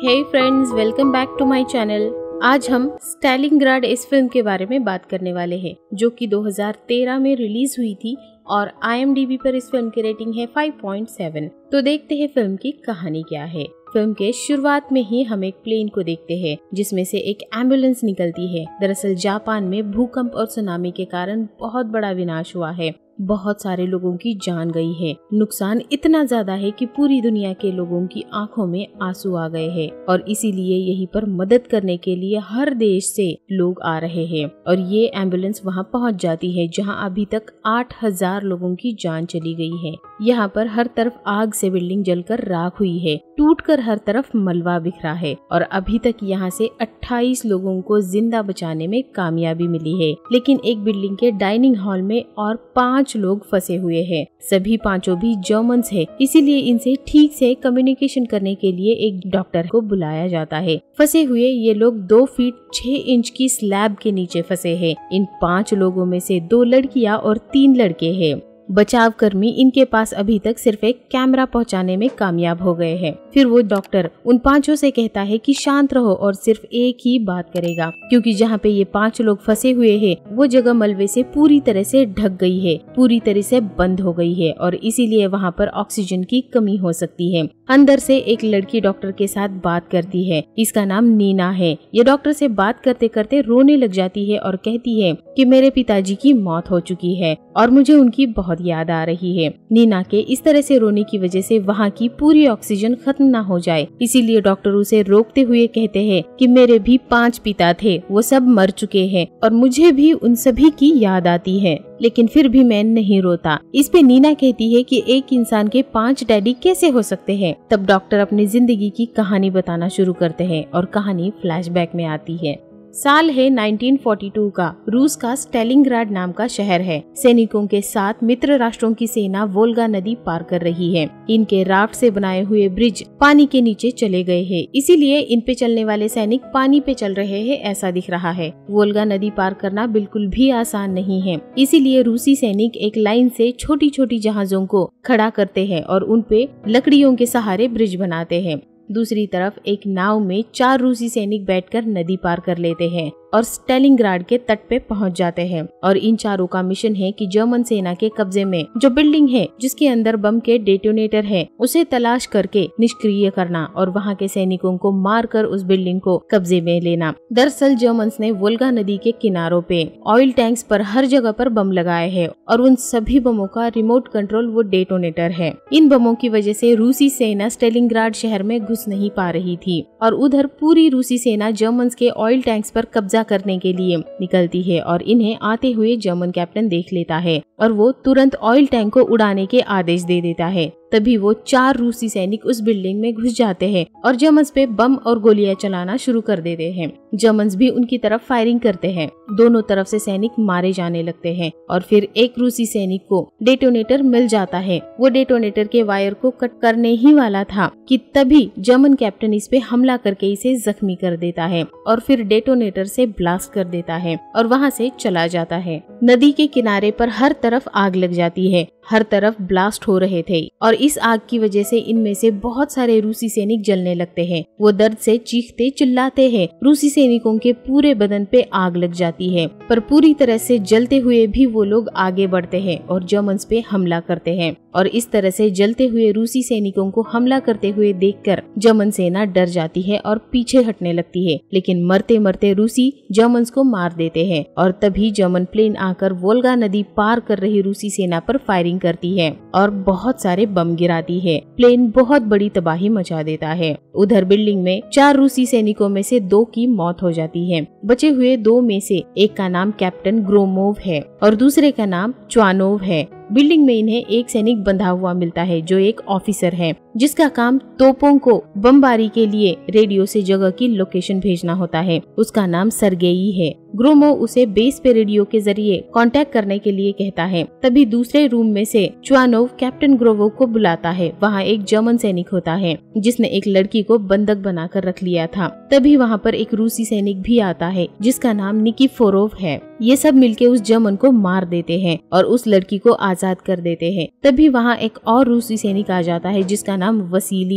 Hey friends, welcome back to my channel. आज हम Stalingrad इस फिल्म के बारे में बात करने वाले हैं, जो कि 2013 में रिलीज हुई थी और IMDb पर इस फिल्म की रेटिंग है 5.7। तो देखते हैं फिल्म की कहानी क्या है। फिल्म के शुरुआत में ही हम एक प्लेन को देखते हैं जिसमें से एक एम्बुलेंस निकलती है। दरअसल जापान में भूकंप और सुनामी के कारण बहुत बड़ा विनाश हुआ है। बहुत सारे लोगों की जान गई है। नुकसान इतना ज्यादा है कि पूरी दुनिया के लोगों की आंखों में आंसू आ गए हैं और इसीलिए यहीं पर मदद करने के लिए हर देश से लोग आ रहे हैं और ये एम्बुलेंस वहां पहुंच जाती है जहां अभी तक 8000 लोगों की जान चली गई है। यहाँ पर हर तरफ आग से बिल्डिंग जलकर राख हुई है, टूटकर हर तरफ मलबा बिखरा है और अभी तक यहाँ से 28 लोगों को जिंदा बचाने में कामयाबी मिली है। लेकिन एक बिल्डिंग के डाइनिंग हॉल में और 5 लोग फंसे हुए हैं। सभी 5 भी जर्मन्स हैं, इसीलिए इनसे ठीक से कम्युनिकेशन करने के लिए एक डॉक्टर को बुलाया जाता है। फंसे हुए ये लोग 2 फीट 6 इंच की स्लैब के नीचे फंसे हैं। इन 5 लोगों में से 2 लड़कियां और 3 लड़के हैं। बचाव कर्मी इनके पास अभी तक सिर्फ एक कैमरा पहुंचाने में कामयाब हो गए हैं। फिर वो डॉक्टर उन 5 से कहता है कि शांत रहो और सिर्फ एक ही बात करेगा, क्योंकि जहाँ पे ये 5 लोग फंसे हुए हैं वो जगह मलबे से पूरी तरह से ढक गई है, पूरी तरह से बंद हो गई है और इसीलिए वहाँ पर ऑक्सीजन की कमी हो सकती है। अंदर से एक लड़की डॉक्टर के साथ बात करती है। इसका नाम नीना है। ये डॉक्टर से बात करते करते रोने लग जाती है और कहती है कि मेरे पिताजी की मौत हो चुकी है और मुझे उनकी बहुत याद आ रही है। नीना के इस तरह से रोने की वजह से वहाँ की पूरी ऑक्सीजन खत्म ना हो जाए, इसीलिए डॉक्टर उसे रोकते हुए कहते हैं कि मेरे भी 5 पिता थे, वो सब मर चुके हैं और मुझे भी उन सभी की याद आती है, लेकिन फिर भी मैं नहीं रोता। इस पे नीना कहती है कि एक इंसान के 5 डैडी कैसे हो सकते हैं। तब डॉक्टर अपनी जिंदगी की कहानी बताना शुरू करते हैं और कहानी फ्लैशबैक में आती है। साल है 1942 का। रूस का स्टालिनग्राड नाम का शहर है। सैनिकों के साथ मित्र राष्ट्रों की सेना वोल्गा नदी पार कर रही है। इनके राफ्ट से बनाए हुए ब्रिज पानी के नीचे चले गए हैं, इसीलिए इन पे चलने वाले सैनिक पानी पे चल रहे हैं ऐसा दिख रहा है। वोल्गा नदी पार करना बिल्कुल भी आसान नहीं है, इसीलिए रूसी सैनिक एक लाइन से छोटी छोटी जहाजों को खड़ा करते हैं और उन पे लकड़ियों के सहारे ब्रिज बनाते हैं। दूसरी तरफ एक नाव में 4 रूसी सैनिक बैठकर नदी पार कर लेते हैं और स्टालिनग्राड के तट पे पहुंच जाते हैं और इन चारों का मिशन है कि जर्मन सेना के कब्जे में जो बिल्डिंग है जिसके अंदर बम के डेटोनेटर है उसे तलाश करके निष्क्रिय करना और वहां के सैनिकों को मारकर उस बिल्डिंग को कब्जे में लेना। दरअसल जर्मन्स ने वोल्गा नदी के किनारों पे ऑयल टैंक्स पर हर जगह पर बम लगाए हैं और उन सभी बमों का रिमोट कंट्रोल वो डेटोनेटर है। इन बमों की वजह से रूसी सेना स्टालिनग्राड शहर में घुस नहीं पा रही थी और उधर पूरी रूसी सेना जर्मन्स के ऑयल टैंक्स पर कब्जा करने के लिए निकलती है और इन्हें आते हुए जर्मन कैप्टन देख लेता है और वो तुरंत ऑयल टैंक को उड़ाने के आदेश दे देता है। तभी वो 4 रूसी सैनिक उस बिल्डिंग में घुस जाते हैं और जर्मन्स पे बम और गोलियां चलाना शुरू कर देते हैं। जर्मन्स भी उनकी तरफ फायरिंग करते हैं। दोनों तरफ से सैनिक मारे जाने लगते हैं और फिर एक रूसी सैनिक को डेटोनेटर मिल जाता है। वो डेटोनेटर के वायर को कट करने ही वाला था कि तभी जर्मन कैप्टन इस पे हमला करके इसे जख्मी कर देता है और फिर डेटोनेटर से ब्लास्ट कर देता है और वहाँ से चला जाता है। नदी के किनारे पर हर तरफ आग लग जाती है, हर तरफ ब्लास्ट हो रहे थे और इस आग की वजह से इनमें से बहुत सारे रूसी सैनिक जलने लगते हैं। वो दर्द से चीखते चिल्लाते हैं। रूसी सैनिकों के पूरे बदन पे आग लग जाती है, पर पूरी तरह से जलते हुए भी वो लोग आगे बढ़ते हैं और जर्मन्स पे हमला करते हैं और इस तरह से जलते हुए रूसी सैनिकों को हमला करते हुए देखकर जर्मन सेना डर जाती है और पीछे हटने लगती है। लेकिन मरते मरते रूसी जर्मन्स को मार देते हैं और तभी जर्मन प्लेन आकर वोल्गा नदी पार कर रही रूसी सेना पर फायरिंग करती है और बहुत सारे बम गिराती है। प्लेन बहुत बड़ी तबाही मचा देता है। उधर बिल्डिंग में 4 रूसी सैनिकों में से 2 की मौत हो जाती है। बचे हुए 2 में से एक का नाम कैप्टन ग्रोमोव है और दूसरे का नाम च्वानोव है। बिल्डिंग में इन्हें एक सैनिक बंधा हुआ मिलता है जो एक ऑफिसर है, जिसका काम तोपों को बमबारी के लिए रेडियो से जगह की लोकेशन भेजना होता है। उसका नाम सरगेई है। ग्रोमो उसे बेस पे रेडियो के जरिए कांटेक्ट करने के लिए कहता है। तभी दूसरे रूम में से च्वानोव कैप्टन ग्रोवो को बुलाता है। वहाँ एक जर्मन सैनिक होता है जिसने एक लड़की को बंधक बनाकर रख लिया था। तभी वहाँ पर एक रूसी सैनिक भी आता है जिसका नाम निकिफोरोव है। ये सब मिलके उस जर्मन को मार देते हैं और उस लड़की को आजाद कर देते हैं। तभी वहाँ एक और रूसी सैनिक आ जाता है जिसका नाम वसीली है।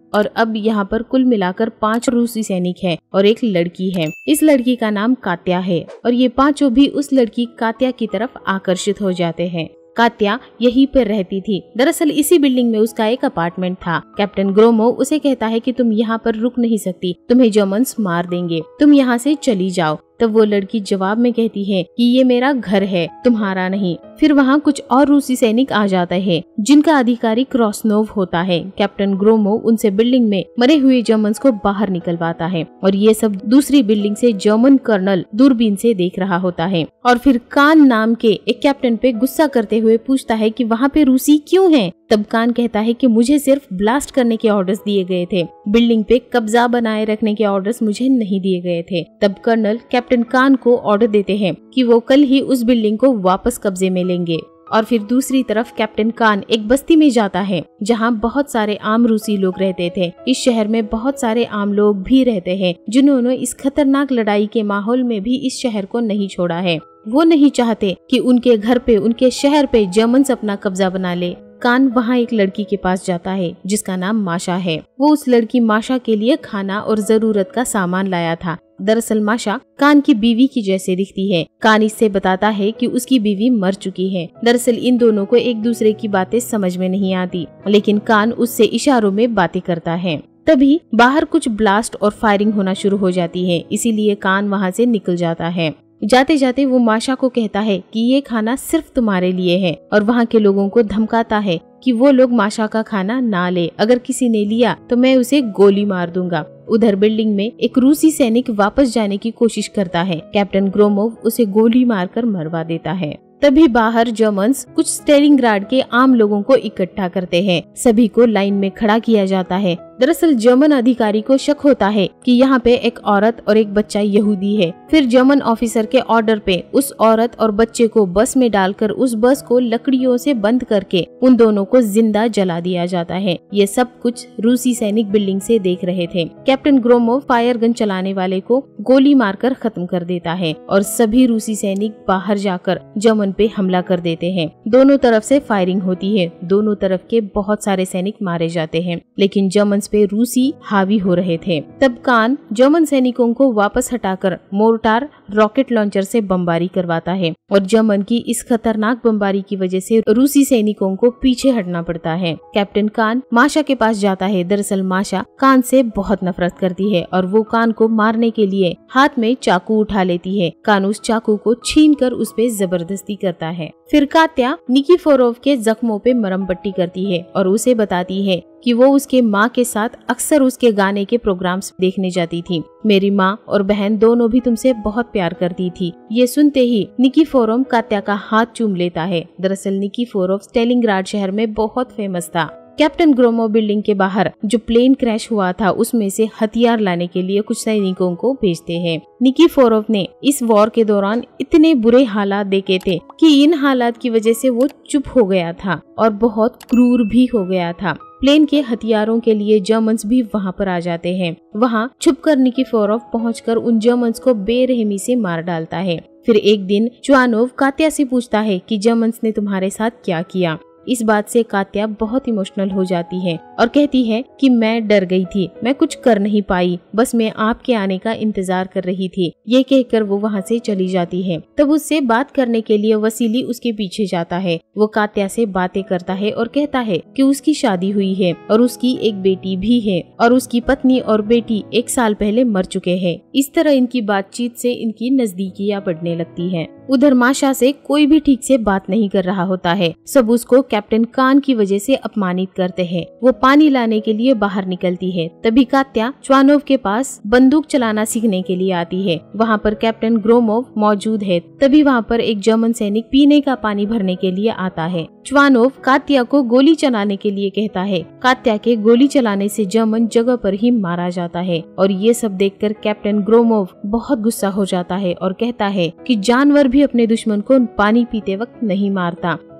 और अब यहाँ पर कुल मिलाकर 5 रूसी सैनिक हैं और एक लड़की है। इस लड़की का नाम कात्या है और ये पांचों भी उस लड़की कात्या की तरफ आकर्षित हो जाते हैं। कात्या यहीं पर रहती थी। दरअसल इसी बिल्डिंग में उसका एक अपार्टमेंट था। कैप्टन ग्रोमोव उसे कहता है कि तुम यहाँ पर रुक नहीं सकती, तुम्हें जर्मन्स मार देंगे, तुम यहाँ से चली जाओ। तब वो लड़की जवाब में कहती है कि ये मेरा घर है, तुम्हारा नहीं। फिर वहाँ कुछ और रूसी सैनिक आ जाते हैं जिनका अधिकारी क्रॉसनोव होता है। कैप्टन ग्रोमोव उनसे बिल्डिंग में मरे हुए जर्मन्स को बाहर निकलवाता है और ये सब दूसरी बिल्डिंग से जर्मन कर्नल दूरबीन से देख रहा होता है। और फिर कान नाम के एक कैप्टन पे गुस्सा करते हुए पूछता है कि वहाँ पे रूसी क्यों हैं? तब कान कहता है कि मुझे सिर्फ ब्लास्ट करने के ऑर्डर्स दिए गए थे, बिल्डिंग पे कब्जा बनाए रखने के ऑर्डर्स मुझे नहीं दिए गए थे। तब कर्नल कैप्टन कान को ऑर्डर देते हैं कि वो कल ही उस बिल्डिंग को वापस कब्जे में लेंगे। और फिर दूसरी तरफ कैप्टन कान एक बस्ती में जाता है जहां बहुत सारे आम रूसी लोग रहते थे। इस शहर में बहुत सारे आम लोग भी रहते हैं जिन्होंने इस खतरनाक लड़ाई के माहौल में भी इस शहर को नहीं छोड़ा है। वो नहीं चाहते कि उनके घर पे, उनके शहर पे जर्मन्स अपना कब्जा बना ले। कान वहाँ एक लड़की के पास जाता है जिसका नाम माशा है। वो उस लड़की माशा के लिए खाना और जरूरत का सामान लाया था। दरअसल माशा कान की बीवी की जैसे दिखती है। कान इससे बताता है कि उसकी बीवी मर चुकी है। दरअसल इन दोनों को एक दूसरे की बातें समझ में नहीं आती, लेकिन कान उससे इशारों में बातें करता है। तभी बाहर कुछ ब्लास्ट और फायरिंग होना शुरू हो जाती है, इसीलिए कान वहाँ से निकल जाता है। जाते जाते वो माशा को कहता है कि ये खाना सिर्फ तुम्हारे लिए है और वहाँ के लोगों को धमकाता है कि वो लोग माशा का खाना ना ले, अगर किसी ने लिया तो मैं उसे गोली मार दूंगा। उधर बिल्डिंग में एक रूसी सैनिक वापस जाने की कोशिश करता है। कैप्टन ग्रोमोव उसे गोली मारकर मरवा देता है। तभी बाहर जर्मन्स कुछ स्टेलिंग्राड के आम लोगों को इकट्ठा करते हैं। सभी को लाइन में खड़ा किया जाता है। दरअसल जर्मन अधिकारी को शक होता है कि यहाँ पे एक औरत और एक बच्चा यहूदी है। फिर जर्मन ऑफिसर के ऑर्डर पे उस औरत और बच्चे को बस में डालकर उस बस को लकड़ियों से बंद करके उन दोनों को जिंदा जला दिया जाता है। ये सब कुछ रूसी सैनिक बिल्डिंग से देख रहे थे। कैप्टन ग्रोमोव फायर गन चलाने वाले को गोली मारकर खत्म कर देता है और सभी रूसी सैनिक बाहर जाकर जर्मन पे हमला कर देते हैं। दोनों तरफ से फायरिंग होती है। दोनों तरफ के बहुत सारे सैनिक मारे जाते हैं, लेकिन जर्मन पे रूसी हावी हो रहे थे। तब कान जर्मन सैनिकों को वापस हटाकर मोर्टार रॉकेट लॉन्चर से बमबारी करवाता है और जर्मन की इस खतरनाक बमबारी की वजह से रूसी सैनिकों को पीछे हटना पड़ता है। कैप्टन कान माशा के पास जाता है। दरअसल माशा कान से बहुत नफरत करती है और वो कान को मारने के लिए हाथ में चाकू उठा लेती है। कान उस चाकू को छीनकर उस पे जबरदस्ती करता है। फिर कात्या निकिफोरोव के जख्मों पे मरहम पट्टी करती है और उसे बताती है कि वो उसके माँ के साथ अक्सर उसके गाने के प्रोग्राम्स देखने जाती थी। मेरी माँ और बहन दोनों भी तुमसे बहुत प्यार करती थी। ये सुनते ही निकिफोरोव कात्या का हाथ चूम लेता है। दरअसल निकिफोरोव स्टेलिंग्राड शहर में बहुत फेमस था। कैप्टन ग्रोमोव बिल्डिंग के बाहर जो प्लेन क्रैश हुआ था उसमें से हथियार लाने के लिए कुछ सैनिकों को भेजते हैं। निकिफोरोव ने इस वॉर के दौरान इतने बुरे हालात देखे थे कि इन हालात की वजह से वो चुप हो गया था और बहुत क्रूर भी हो गया था। प्लेन के हथियारों के लिए जर्मन्स भी वहाँ पर आ जाते हैं। वहाँ छुपकर निकिफोरोव पहुंचकर उन जर्मन्स को बेरहमी से मार डालता है। फिर एक दिन चुआनोव कात्या से पूछता है कि जर्मन्स ने तुम्हारे साथ क्या किया। इस बात से कात्या बहुत इमोशनल हो जाती है और कहती है कि मैं डर गई थी, मैं कुछ कर नहीं पाई, बस मैं आपके आने का इंतजार कर रही थी। ये कहकर वो वहाँ से चली जाती है। तब उससे बात करने के लिए वसीली उसके पीछे जाता है। वो कात्या से बातें करता है और कहता है कि उसकी शादी हुई है और उसकी एक बेटी भी है और उसकी पत्नी और बेटी 1 साल पहले मर चुके हैं। इस तरह इनकी बातचीत से इनकी नजदीकियां बढ़ने लगती हैं। उधर माशा से कोई भी ठीक से बात नहीं कर रहा होता है। सब उसको कैप्टन कान की वजह से अपमानित करते हैं। वो पानी लाने के लिए बाहर निकलती है। तभी कात्या चुआनोव के पास बंदूक चलाना सीखने के लिए आती है। वहाँ पर कैप्टन ग्रोमोव मौजूद है। तभी वहाँ पर एक जर्मन सैनिक पीने का पानी भरने के लिए आता है। चुआनोव कात्या को गोली चलाने के लिए कहता है। कात्या के गोली चलाने से जर्मन जगह पर ही मारा जाता है और ये सब देखकर कैप्टन ग्रोमोव बहुत गुस्सा हो जाता है और कहता है कि जानवर भी अपने दुश्मन को पानी पीते वक्त नहीं मारता।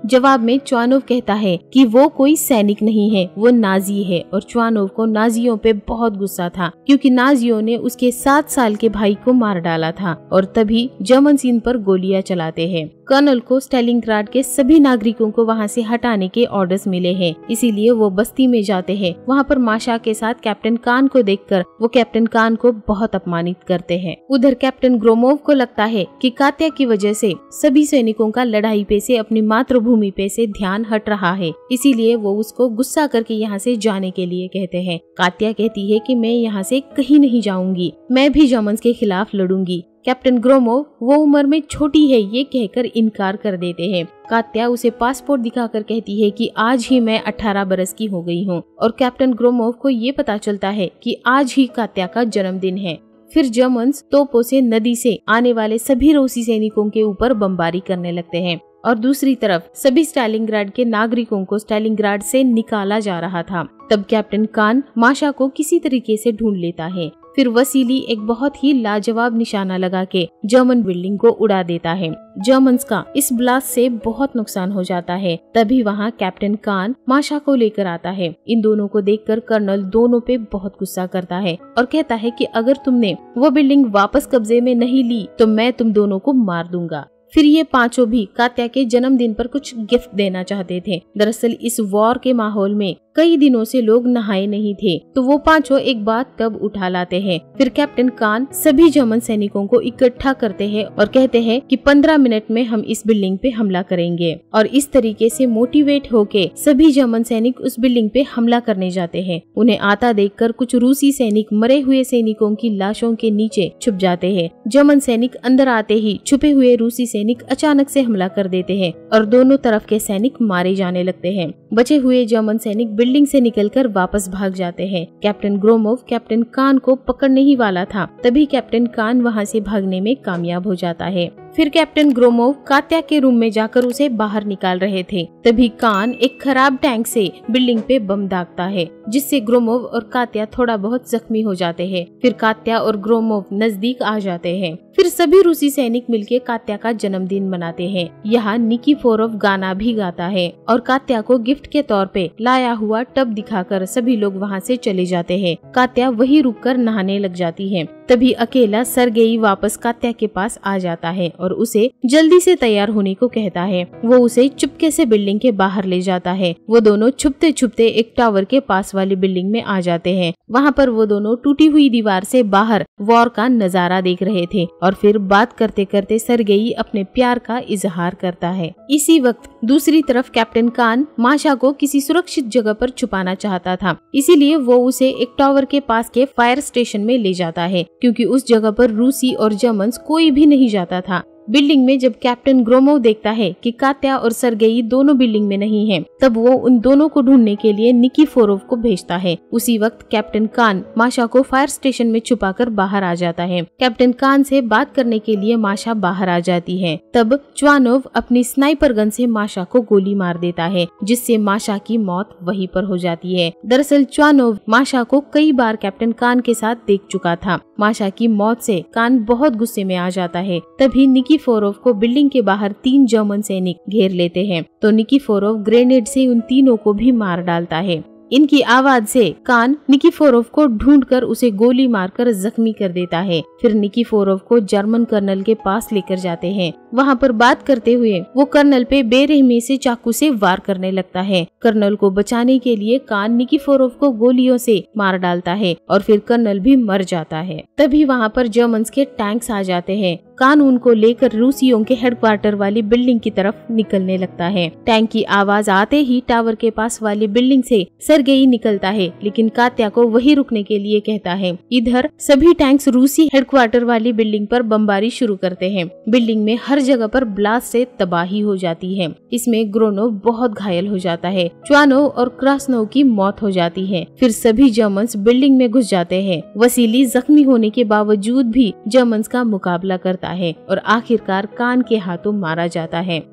जवाब में चुआनोव कहता है कि वो कोई सैनिक नहीं है, वो नाजी है। और चुआनोव को नाजियों पे बहुत गुस्सा था क्योंकि नाजियों ने उसके 7 साल के भाई को मार डाला था। और तभी जर्मन्स इन पर गोलियां चलाते हैं। कर्नल को स्टालिनग्राड के सभी नागरिकों को वहाँ से हटाने के ऑर्डर्स मिले हैं, इसीलिए वो बस्ती में जाते हैं। वहाँ पर माशा के साथ कैप्टन कान को देखकर वो कैप्टन कान को बहुत अपमानित करते हैं। उधर कैप्टन ग्रोमोव को लगता है कि कात्या की वजह से सभी सैनिकों का लड़ाई पे से, अपनी मातृभूमि पे से ध्यान हट रहा है, इसीलिए वो उसको गुस्सा करके यहाँ से जाने के लिए कहते हैं। कात्या कहती है कि मैं यहाँ से कहीं नहीं जाऊंगी, मैं भी जर्मन्स के खिलाफ लड़ूंगी। कैप्टन ग्रोमोव वो उम्र में छोटी है ये कहकर इनकार कर देते हैं। कात्या उसे पासपोर्ट दिखाकर कहती है कि आज ही मैं 18 बरस की हो गई हूँ। और कैप्टन ग्रोमोव को ये पता चलता है कि आज ही कात्या का जन्मदिन है। फिर जर्मन्स तोपों से नदी से आने वाले सभी रूसी सैनिकों के ऊपर बमबारी करने लगते हैं। और दूसरी तरफ सभी स्टालिनग्राड के नागरिकों को स्टालिनग्राड से निकाला जा रहा था। तब कैप्टन कान माशा को किसी तरीके से ढूंढ लेता है। फिर वसीली एक बहुत ही लाजवाब निशाना लगा के जर्मन बिल्डिंग को उड़ा देता है। जर्मन्स का इस ब्लास्ट से बहुत नुकसान हो जाता है। तभी वहाँ कैप्टन कान माशा को लेकर आता है। इन दोनों को देखकर कर्नल दोनों पे बहुत गुस्सा करता है और कहता है कि अगर तुमने वो बिल्डिंग वापस कब्जे में नहीं ली तो मैं तुम दोनों को मार दूंगा। फिर ये पांचों भी कात्या के जन्मदिन पर कुछ गिफ्ट देना चाहते थे। दरअसल इस वॉर के माहौल में कई दिनों से लोग नहाए नहीं थे, तो वो पांचों एक बात तब उठा लाते हैं। फिर कैप्टन कान सभी जर्मन सैनिकों को इकट्ठा करते हैं और कहते हैं कि 15 मिनट में हम इस बिल्डिंग पे हमला करेंगे। और इस तरीके से मोटिवेट होके सभी जर्मन सैनिक उस बिल्डिंग पे हमला करने जाते हैं। उन्हें आता देखकर कुछ रूसी सैनिक मरे हुए सैनिकों की लाशों के नीचे छुप जाते हैं। जर्मन सैनिक अंदर आते ही छुपे हुए रूसी सैनिक अचानक से हमला कर देते हैं और दोनों तरफ के सैनिक मारे जाने लगते हैं। बचे हुए जर्मन सैनिक बिल्डिंग से निकलकर वापस भाग जाते हैं। कैप्टन ग्रोमोव कैप्टन कान को पकड़ने ही वाला था, तभी कैप्टन कान वहां से भागने में कामयाब हो जाता है। फिर कैप्टन ग्रोमोव कात्या के रूम में जाकर उसे बाहर निकाल रहे थे, तभी कान एक खराब टैंक से बिल्डिंग पे बम दागता है, जिससे ग्रोमोव और कात्या थोड़ा बहुत जख्मी हो जाते हैं। फिर कात्या और ग्रोमोव नजदीक आ जाते हैं। फिर सभी रूसी सैनिक मिलके कात्या का जन्मदिन मनाते हैं। यहाँ निकीफोरोव गाना भी गाता है और कात्या को गिफ्ट के तौर पे लाया हुआ टब दिखाकर सभी लोग वहाँ से चले जाते हैं। कात्या वहीं रुककर नहाने लग जाती है। तभी अकेला सरगेई वापस कात्या के पास आ जाता है और उसे जल्दी से तैयार होने को कहता है। वो उसे चुपके से बिल्डिंग के बाहर ले जाता है। वो दोनों छुपते छुपते एक टावर के पास वाली बिल्डिंग में आ जाते हैं। वहाँ पर वो दोनों टूटी हुई दीवार से बाहर वॉर का नजारा देख रहे थे और फिर बात करते करते सरगेई अपने प्यार का इजहार करता है। इसी वक्त दूसरी तरफ कैप्टन कान माशा को किसी सुरक्षित जगह पर छुपाना चाहता था, इसीलिए वो उसे एक टावर के पास के फायर स्टेशन में ले जाता है, क्योंकि उस जगह पर रूसी और जर्मन्स कोई भी नहीं जाता था। बिल्डिंग में जब कैप्टन ग्रोमोव देखता है कि कात्या और सरगेई दोनों बिल्डिंग में नहीं हैं, तब वो उन दोनों को ढूंढने के लिए निकीफोरोव को भेजता है। उसी वक्त कैप्टन कान माशा को फायर स्टेशन में छुपाकर बाहर आ जाता है। कैप्टन कान से बात करने के लिए माशा बाहर आ जाती है। तब चुआनोव अपनी स्नाइपर गन से माशा को गोली मार देता है, जिससे माशा की मौत वहीं पर हो जाती है। दरअसल चुआनोव माशा को कई बार कैप्टन कान के साथ देख चुका था। माशा की मौत से कान बहुत गुस्से में आ जाता है। तभी निकीफोरोव को बिल्डिंग के बाहर 3 जर्मन सैनिक घेर लेते हैं, तो निकीफोरोव ग्रेनेड से उन तीनों को भी मार डालता है। इनकी आवाज से कान निकीफोरोव को ढूंढकर उसे गोली मारकर जख्मी कर देता है। फिर निकीफोरोव को जर्मन कर्नल के पास लेकर जाते हैं। वहाँ पर बात करते हुए वो कर्नल पे बेरहमी से चाकू से वार करने लगता है। कर्नल को बचाने के लिए कान निकीफोरोव को गोलियों से मार डालता है और फिर कर्नल भी मर जाता है। तभी वहाँ पर जर्मन्स के टैंक्स आ जाते हैं। कान उनको लेकर रूसियों के हेडक्वार्टर वाली बिल्डिंग की तरफ निकलने लगता है। टैंक की आवाज आते ही टावर के पास वाली बिल्डिंग से सरगेई निकलता है, लेकिन कात्या को वहीं रुकने के लिए कहता है। इधर सभी टैंक्स रूसी हेडक्वार्टर वाली बिल्डिंग पर बमबारी शुरू करते हैं। बिल्डिंग में हर जगह पर ब्लास्ट से तबाही हो जाती है। इसमें ग्रोनोव बहुत घायल हो जाता है। चुआनोव और क्रासनोव की मौत हो जाती है। फिर सभी जर्मन्स बिल्डिंग में घुस जाते हैं। वसीली जख्मी होने के बावजूद भी जर्मन्स का मुकाबला करता है और आखिरकार कान के हाथों मारा जाता है।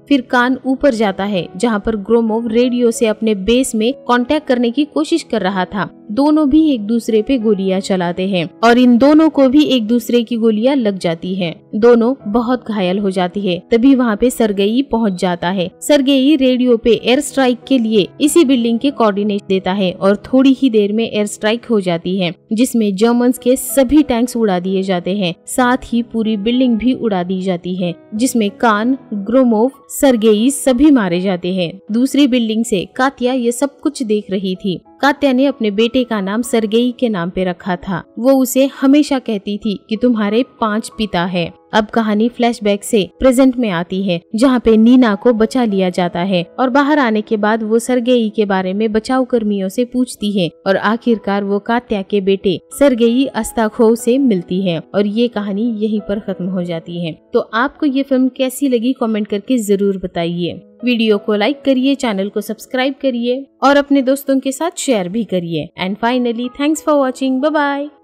फिर कान ऊपर जाता है जहाँ पर ग्रोमोव रेडियो से अपने बेस में कांटेक्ट करने की कोशिश कर रहा था। दोनों भी एक दूसरे पे गोलियां चलाते हैं और इन दोनों को भी एक दूसरे की गोलियां लग जाती हैं। दोनों बहुत घायल हो जाती है। तभी वहाँ पे सर्गेई पहुँच जाता है। सर्गेई रेडियो पे एयर स्ट्राइक के लिए इसी बिल्डिंग के कोऑर्डिनेट देता है और थोड़ी ही देर में एयर स्ट्राइक हो जाती है, जिसमें जर्मन्स के सभी टैंक्स उड़ा दिए जाते हैं। साथ ही पूरी बिल्डिंग भी उड़ा दी जाती है, जिसमें कान, ग्रोमोव, सर्गेई सभी मारे जाते हैं। दूसरी बिल्डिंग से कात्या ये सब कुछ देख रही थी। कात्या ने अपने बेटे का नाम सर्गेई के नाम पे रखा था। वो उसे हमेशा कहती थी कि तुम्हारे 5 पिता है। अब कहानी फ्लैशबैक से प्रेजेंट में आती है, जहाँ पे नीना को बचा लिया जाता है और बाहर आने के बाद वो सर्गेई के बारे में बचाव कर्मियों से पूछती है और आखिरकार वो कात्या के बेटे सर्गेई अस्ताखोव से मिलती है और ये कहानी यहीं पर खत्म हो जाती है। तो आपको ये फिल्म कैसी लगी कमेंट करके जरूर बताइए। वीडियो को लाइक करिए, चैनल को सब्सक्राइब करिए और अपने दोस्तों के साथ शेयर भी करिए। And finally thanks for watching. Bye bye.